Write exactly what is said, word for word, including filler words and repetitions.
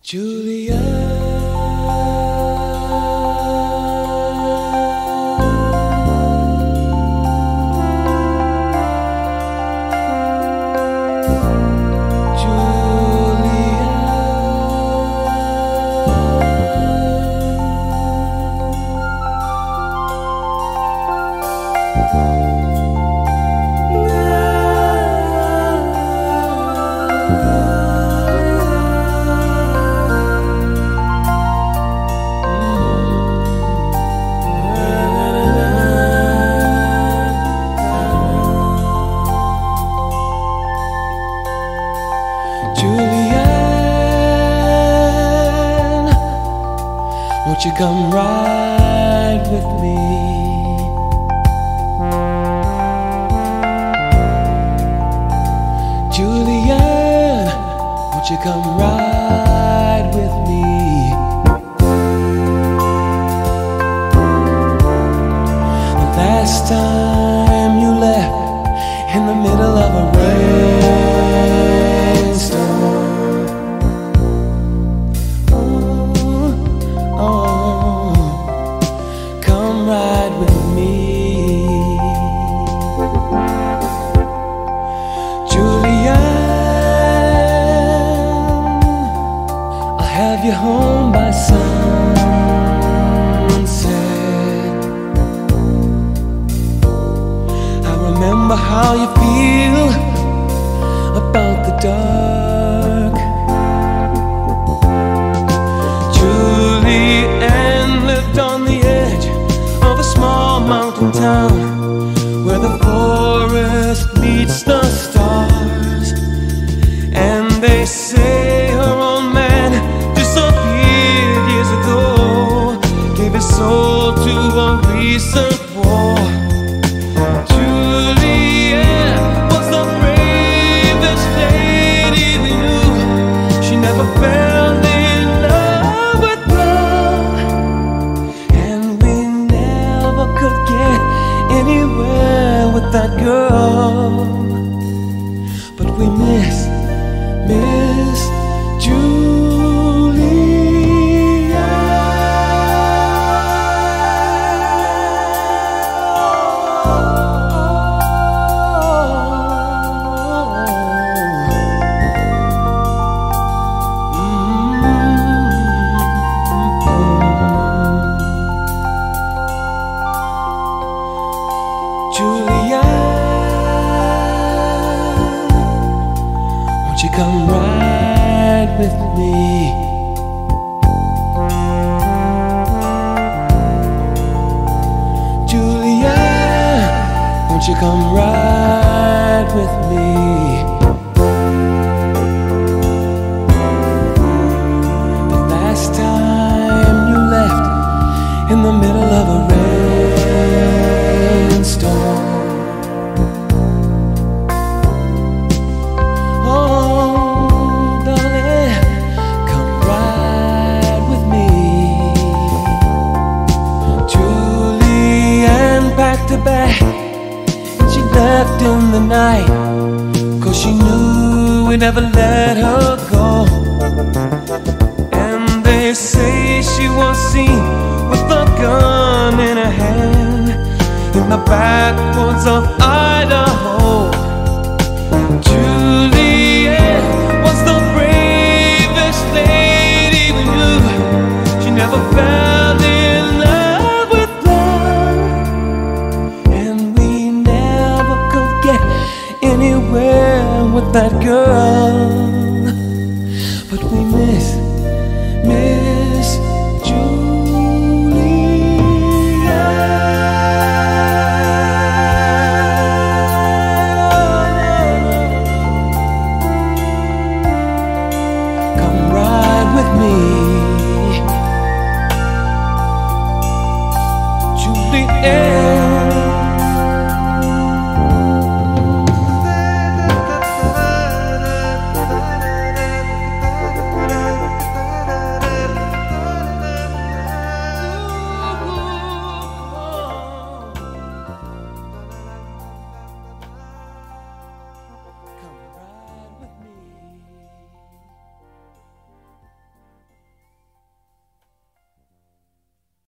Julia, Julianne, won't you come ride with me? Julianne, won't you come ride with me? The last time you left in the middle of a rainstorm. Have you home by sunset. I remember how you feel about the dark. Julianne lived on the edge of a small mountain town where the forest meets the stars. And they say her old man disappeared years ago, gave his soul to a recent war. Julianne was the bravest lady we knew. She never fell in love with love, and we never could get anywhere with that girl. But we miss, miss Julie. Julianne, won't you come ride with me? Julianne, won't you come ride with me? The last time you left in the middle of a rainstorm. To back, and she left in the night, 'cause she knew we'd never let her go. And they say she was seen with a gun in her hand in the backwoods of Idaho. Julianne was the bravest lady we knew. She never fell in love with love, anywhere with that girl. But we